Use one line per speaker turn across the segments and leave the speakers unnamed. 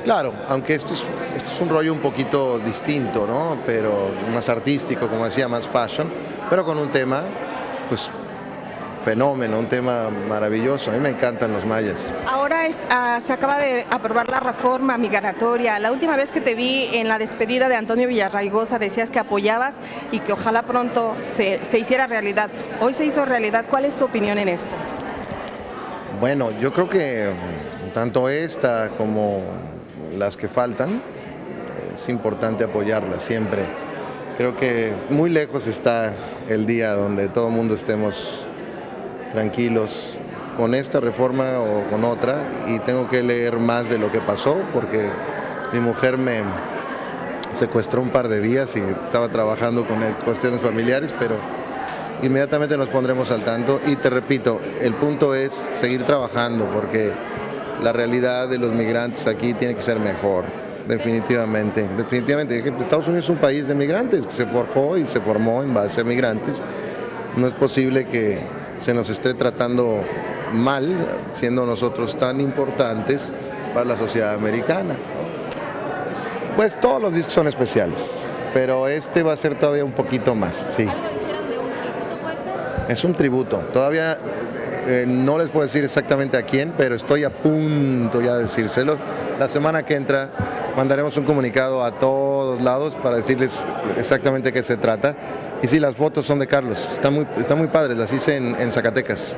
Claro, aunque esto es un rollo un poquito distinto, ¿no? Pero más artístico, como decía, más fashion, pero con un tema, pues, fenómeno, un tema maravilloso. A mí me encantan los mayas.
Ahora se acaba de aprobar la reforma migratoria. La última vez que te vi en la despedida de Antonio Villarraigosa decías que apoyabas y que ojalá pronto se hiciera realidad. Hoy se hizo realidad. ¿Cuál es tu opinión en esto?
Bueno, yo creo que tanto esta como las que faltan, es importante apoyarlas siempre. Creo que muy lejos está el día donde todo el mundo estemos tranquilos con esta reforma o con otra, y tengo que leer más de lo que pasó porque mi mujer me secuestró un par de días y estaba trabajando con cuestiones familiares, pero inmediatamente nos pondremos al tanto. Y te repito, el punto es seguir trabajando porque la realidad de los migrantes aquí tiene que ser mejor, definitivamente. Estados Unidos es un país de migrantes que se forjó y se formó en base a migrantes. No es posible que se nos esté tratando mal, siendo nosotros tan importantes para la sociedad americana. Pues todos los discos son especiales, pero este va a ser todavía un poquito más, sí. Es un tributo, todavía no les puedo decir exactamente a quién, pero estoy a punto ya de decírselo. La semana que entra mandaremos un comunicado a todos lados para decirles exactamente qué se trata. Y sí, las fotos son de Carlos, están muy padres, las hice en Zacatecas.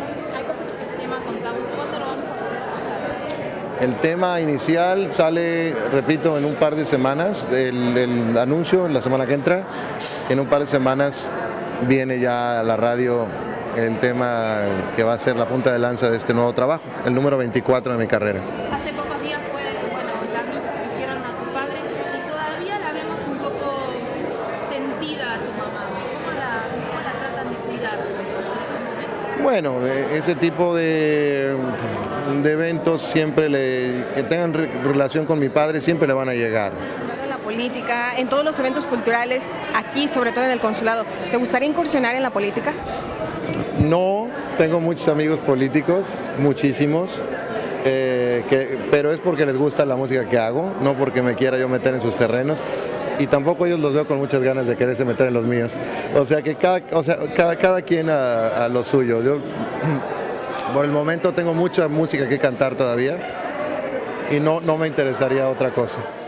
El tema inicial sale, repito, en un par de semanas, el anuncio en la semana que entra. En un par de semanas viene ya a la radio el tema que va a ser la punta de lanza de este nuevo trabajo, el número 24 de mi carrera.
Hace pocos días fue la misa que hicieron a tu padre y todavía la vemos un poco sentida a tu mamá. ¿Cómo la tratan de cuidar?
Bueno, ese tipo de eventos siempre que tengan relación con mi padre siempre le van a llegar.
En la política, en todos los eventos culturales, aquí, sobre todo en el consulado, ¿te gustaría incursionar en la política?
No, tengo muchos amigos políticos, muchísimos, pero es porque les gusta la música que hago, no porque me quiera yo meter en sus terrenos, y tampoco ellos los veo con muchas ganas de quererse meter en los míos. O sea que cada quien a lo suyo. Yo por el momento tengo mucha música que cantar todavía y no me interesaría otra cosa.